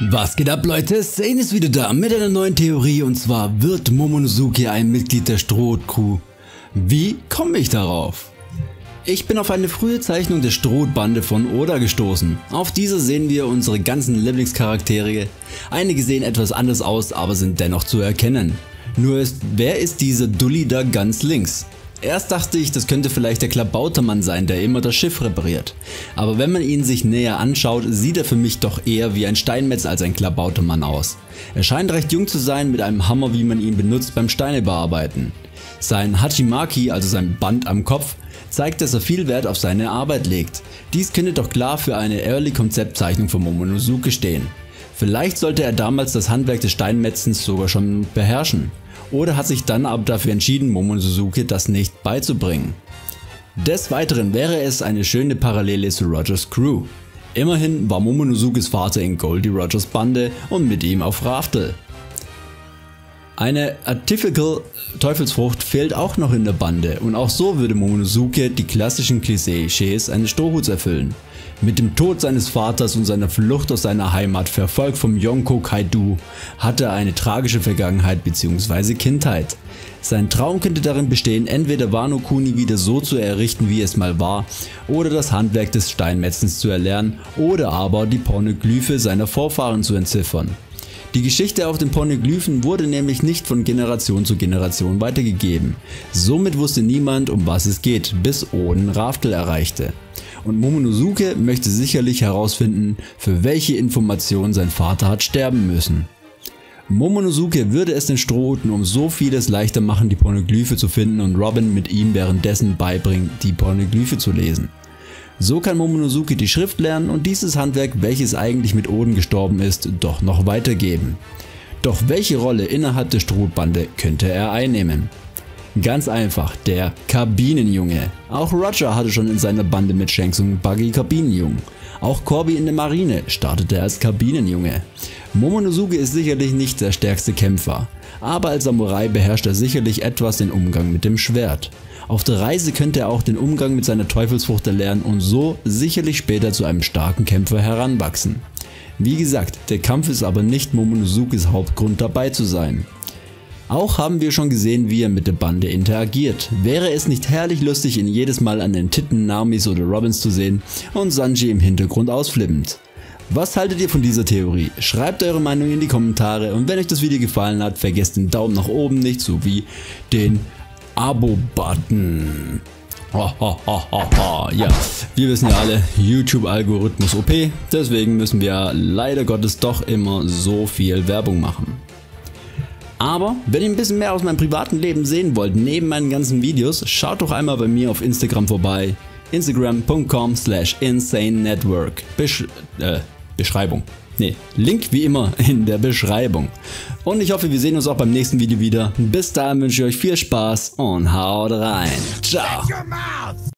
Was geht ab, Leute? Zane ist wieder da mit einer neuen Theorie, und zwar wird Momonosuke ein Mitglied der Stroh-Crew. Wie komme ich darauf? Ich bin auf eine frühe Zeichnung der Stroh-Bande von Oda gestoßen. Auf dieser sehen wir unsere ganzen Lieblingscharaktere. Einige sehen etwas anders aus, aber sind dennoch zu erkennen. Wer ist dieser Dulli da ganz links? Erst dachte ich, das könnte vielleicht der Klabautermann sein, der immer das Schiff repariert. Aber wenn man ihn sich näher anschaut, sieht er für mich doch eher wie ein Steinmetz als ein Klabautermann aus. Er scheint recht jung zu sein, mit einem Hammer, wie man ihn benutzt beim Steine bearbeiten. Sein Hachimaki, also sein Band am Kopf, zeigt, dass er viel Wert auf seine Arbeit legt. Dies könnte doch klar für eine Early-Konzeptzeichnung von Momonosuke stehen. Vielleicht sollte er damals das Handwerk des Steinmetzens sogar schon beherrschen. Oder hat sich dann aber dafür entschieden, Momonosuke das nicht beizubringen. Des Weiteren wäre es eine schöne Parallele zu Rogers Crew. Immerhin war Momonosukes Vater in Goldie Rogers Bande und mit ihm auf Raftel. Eine Atypical Teufelsfrucht fehlt auch noch in der Bande, und auch so würde Momonosuke die klassischen Klischees eines Strohhuts erfüllen. Mit dem Tod seines Vaters und seiner Flucht aus seiner Heimat, verfolgt vom Yonko Kaido, hat er eine tragische Vergangenheit bzw. Kindheit. Sein Traum könnte darin bestehen, entweder Wano Kuni wieder so zu errichten, wie es mal war, oder das Handwerk des Steinmetzens zu erlernen, oder aber die Pornoglyphe seiner Vorfahren zu entziffern. Die Geschichte auf den Pornoglyphen wurde nämlich nicht von Generation zu Generation weitergegeben. Somit wusste niemand, um was es geht, bis Oden Raftel erreichte. Und Momonosuke möchte sicherlich herausfinden, für welche Informationen sein Vater hat sterben müssen. Momonosuke würde es den Strohhuten um so vieles leichter machen, die Pornoglyphe zu finden, und Robin mit ihm währenddessen beibringen, die Pornoglyphe zu lesen. So kann Momonosuke die Schrift lernen und dieses Handwerk, welches eigentlich mit Oden gestorben ist, doch noch weitergeben. Doch welche Rolle innerhalb der Strohbande könnte er einnehmen? Ganz einfach, der Kabinenjunge. Auch Roger hatte schon in seiner Bande mit Shanks und Buggy Kabinenjungen. Auch Corby in der Marine startete als Kabinenjunge. Momonosuke ist sicherlich nicht der stärkste Kämpfer, aber als Samurai beherrscht er sicherlich etwas den Umgang mit dem Schwert. Auf der Reise könnte er auch den Umgang mit seiner Teufelsfrucht erlernen und so sicherlich später zu einem starken Kämpfer heranwachsen. Wie gesagt, der Kampf ist aber nicht Momonosukes Hauptgrund, dabei zu sein. Auch haben wir schon gesehen, wie er mit der Bande interagiert. Wäre es nicht herrlich lustig, ihn jedes Mal an den Titten Namis oder Robins zu sehen und Sanji im Hintergrund ausflippend? Was haltet ihr von dieser Theorie? Schreibt eure Meinung in die Kommentare, und wenn euch das Video gefallen hat, vergesst den Daumen nach oben nicht, sowie den Abo-Button. Ja, wir wissen ja alle, YouTube-Algorithmus OP, deswegen müssen wir leider Gottes doch immer so viel Werbung machen. Aber wenn ihr ein bisschen mehr aus meinem privaten Leben sehen wollt, neben meinen ganzen Videos, schaut doch einmal bei mir auf Instagram vorbei. Instagram.com/insanenetwork. Beschreibung. Link wie immer in der Beschreibung. Und ich hoffe, wir sehen uns auch beim nächsten Video wieder. Bis dahin wünsche ich euch viel Spaß und haut rein. Ciao.